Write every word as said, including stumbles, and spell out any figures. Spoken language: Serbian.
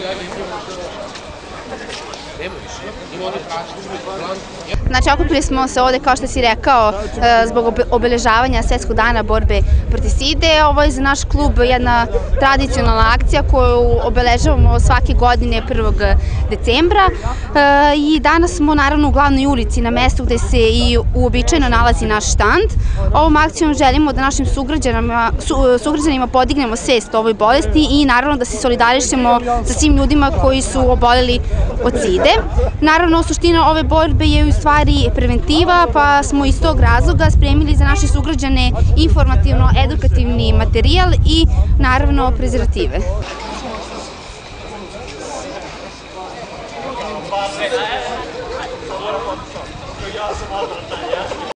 Znači, okupili smo se ovde, kao što si rekao, zbog obeležavanja Svetskog dana borbe protiv side. Ovo je za naš klub jedna tradicionalna akcija koju obeležavamo svake godine prvog decembra i danas smo naravno u glavnoj ulici na mestu gde se i uobičajeno nalazi naš štand. Ovom akcijom želimo da našim sugrađanima podignemo svest o ovoj bolesti i naravno da se solidarišemo sa svim ljudima koji su oboleli od side. Naravno, suština ove borbe je u stvari preventiva, pa smo iz tog razloga spremili za naše sugrađane informativno-edukativni materijal i naravno prezervative.